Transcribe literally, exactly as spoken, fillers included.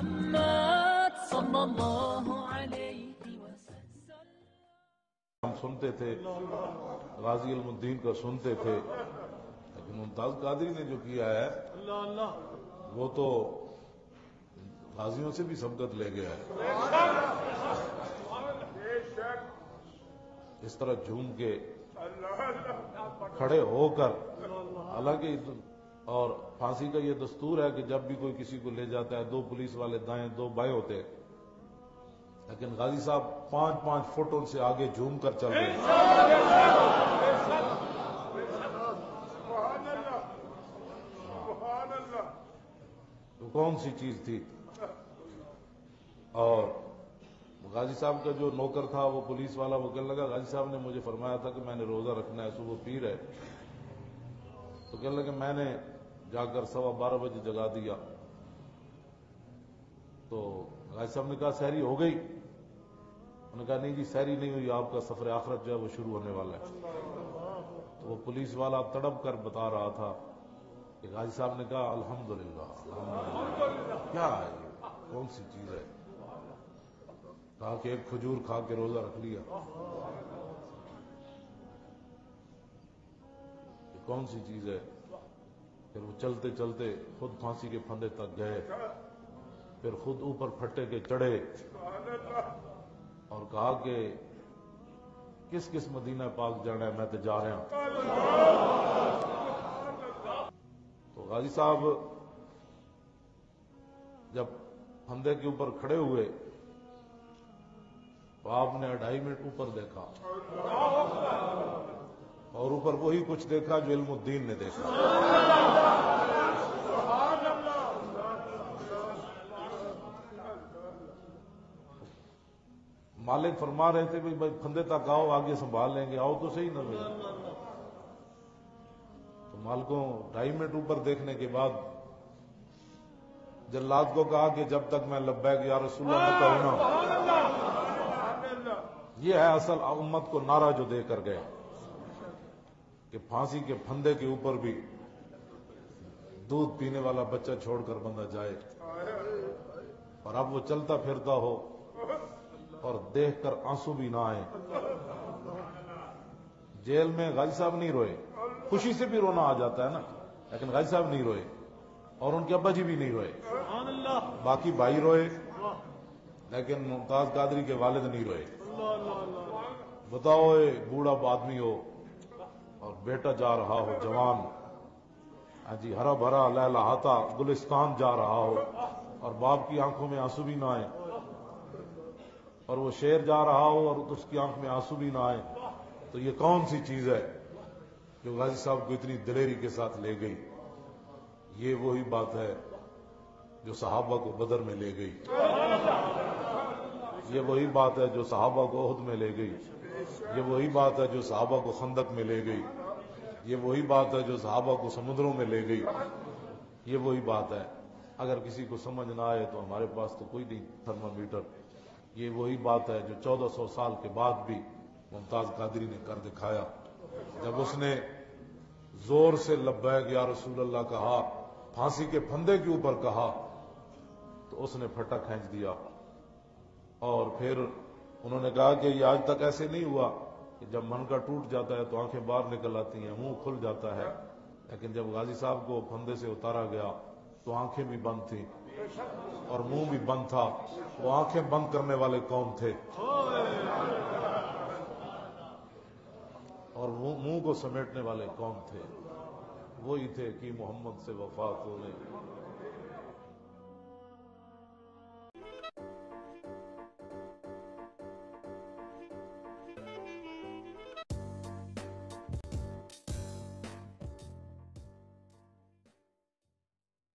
محمد صلی اللہ علیہ وسلم. ہم سنتے تھے، غازی علم الدین کا سنتے تھے، لیکن ممتاز قادری نے جو کیا ہے وہ تو غازیوں سے بھی سبقت لے گیا ہے. اس طرح جھوم کے کھڑے ہو کر، حالانکہ اور پھانسی کا یہ دستور ہے کہ جب بھی کوئی کسی کو لے جاتا ہے، دو پولیس والے دائیں دو بائیں ہوتے ہیں، لیکن غازی صاحب پانچ پانچ فٹ ان سے آگے جھوم کر چل رہے ہیں. تو کون سی چیز تھی؟ اور غازی صاحب کا جو نوکر تھا وہ پولیس والا، وہ کہنے لگا غازی صاحب نے مجھے فرمایا تھا کہ میں نے روزہ رکھنا ہے، صبح پیر ہے. تو کہنے لگا میں نے جا کر سوا بارہ بجے جگا دیا. تو غازی صاحب نے کہا سحری ہو گئی؟ انہوں نے کہا نہیں جی سحری نہیں ہوئی، آپ کا سفر آخرت جو ہے وہ شروع ہونے والا ہے. تو وہ پولیس والا تڑپ کر بتا رہا تھا کہ غازی صاحب نے کہا الحمدللہ الحمدللہ. کیا ہے یہ کون سی چیز ہے؟ کہا کہ ایک کھجور کھا کے روزہ رکھ لیا. یہ کون سی چیز ہے؟ پھر وہ چلتے چلتے خود پھانسی کے پھندے تک گئے، پھر خود اوپر پھٹے کے چڑھے اور کہا کہ کس کس مدینہ پاک جانا ہے، میں تو جا رہا ہوں. تو غازی صاحب جب پھندے کے اوپر کھڑے ہوئے تو آپ نے ڈھائی منٹ اوپر دیکھا اور اوپر وہی کچھ دیکھا جو علم الدین نے دیکھا. مالک فرما رہے تھے بھائی پھندے تک آؤ، آگے سنبھال لیں گے، آؤ تو صحیح نہ ملے. تو مالکوں ڈھائی منٹ اوپر دیکھنے کے بعد جلاد کو کہا کہ جب تک میں لبیک یا رسول اللہ نہ کہوں نا. یہ ہے اصل امت کو نعرہ جو دے کر گئے کہ پھانسی کے پھندے کے اوپر بھی دودھ پینے والا بچہ چھوڑ کر بندہ جائے، اور اب وہ چلتا پھرتا ہو اور دیکھ کر آنسو بھی نہ آئے. جیل میں غازی صاحب نہیں روئے، خوشی سے بھی رونا آ جاتا ہے نا، لیکن غازی صاحب نہیں روئے اور ان کے ابا جی بھی نہیں روئے. باقی بھائی روئے لیکن ممتاز قادری کے والد نہیں روئے. بتاؤ اے بوڑھا آدمی ہو اور بیٹا جا رہا ہو جوان، ہاں جی ہرا بھرا لہلہاتا گلستان جا رہا ہو اور باپ کی آنکھوں میں آنسو بھی نہ آئے، اور وہ شیر جا رہا ہو اور اس کی آنکھ میں آنسو بھی نہ آئے، تو یہ کون سی چیز ہے جو غازی صاحب کو اتنی دلیری کے ساتھ لے گئی؟ یہ وہی بات ہے جو صحابہ کو بدر میں لے گئی، یہ وہی بات ہے جو صحابہ کو احد میں لے گئی، یہ وہی بات ہے جو صحابہ کو خندق میں لے گئی، یہ وہی بات ہے جو صحابہ کو سمندروں میں لے گئی. یہ وہی بات ہے. اگر کسی کو سمجھ نہ آئے تو ہمارے پاس تو کوئی نہیں تھرمامیٹر. یہ وہی بات ہے جو چودہ سو سال کے بعد بھی ممتاز قادری نے کر دکھایا. جب اس نے زور سے لبیک یا رسول اللہ کہا، پھانسی کے پھندے کے اوپر کہا، تو اس نے پھٹا کھینچ دیا. اور پھر انہوں نے کہا کہ یہ آج تک ایسے نہیں ہوا کہ جب من کا ٹوٹ جاتا ہے تو آنکھیں باہر نکل آتی ہیں، منہ کھل جاتا ہے، لیکن جب غازی صاحب کو پھندے سے اتارا گیا تو آنکھیں بھی بند تھیں اور منہ بھی بند تھا. وہ آنکھیں بند کرنے والے کون تھے اور منہ کو سمیٹنے والے کون تھے؟ وہی تھے کہ محمد سے وفات ہو گئی.